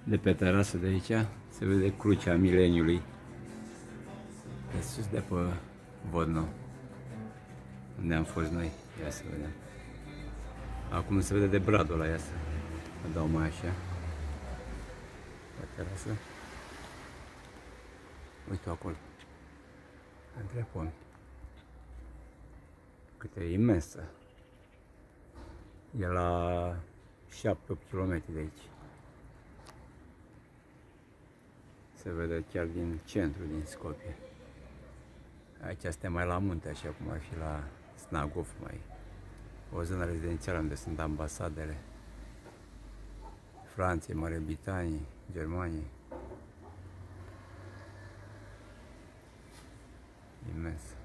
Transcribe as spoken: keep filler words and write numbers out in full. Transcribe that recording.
De pe terasă de aici se vede crucea mileniului. De sus de pe Vodno, unde am fost noi. Ia să vedem. Acum se vede de bradul ăla, ia să mă dau mai așa. Pe terasă. Uite acolo. Între pomi. Cât e imensă. E la șapte opt kilometri de aici. Se vede chiar din centru, din Skopje. Aici suntem mai la munte, așa cum ar fi la Snagov, mai o zonă rezidențială unde sunt ambasadele Franței, Marii Britanii, Germaniei. Imens.